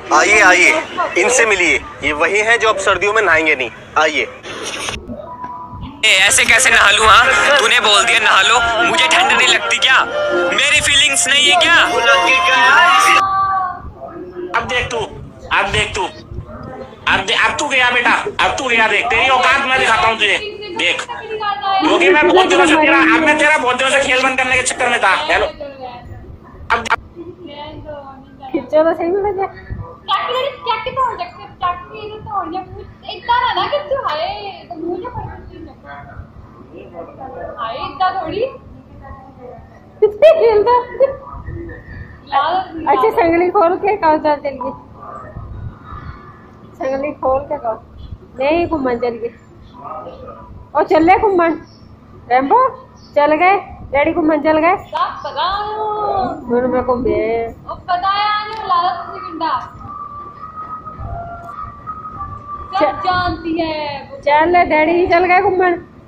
आइए आइए, इनसे मिलिए। ये वही हैं जो अब सर्दियों में नहाएंगे नहीं। आइए। ऐसे कैसे नहा लूं? हाँ, तूने बोल दिया नहा लो। मुझे ठंड नहीं लगती क्या? मेरी फीलिंग्स नहीं है क्या? अब देख तू, अब देख तू, अब तू गया बेटा, अब तू गया। देख तेरी औकात मैं दिखाता हूँ तुझे। देख, क्योंकि मैं बहुत दिनों से तेरा बहुत दिनों से खेल बंद करने के चक्कर में था। हेलो, अब खिंचो तो सही में अच्छा संगली खोल के कहो चलिए। संगली खोल के कहो नहीं घूमन चलिए। और चल रहे घूमन रेम्बो चल गए। डैडी घूमन चल गए। जानती है चल डैडी चल गए घूमन।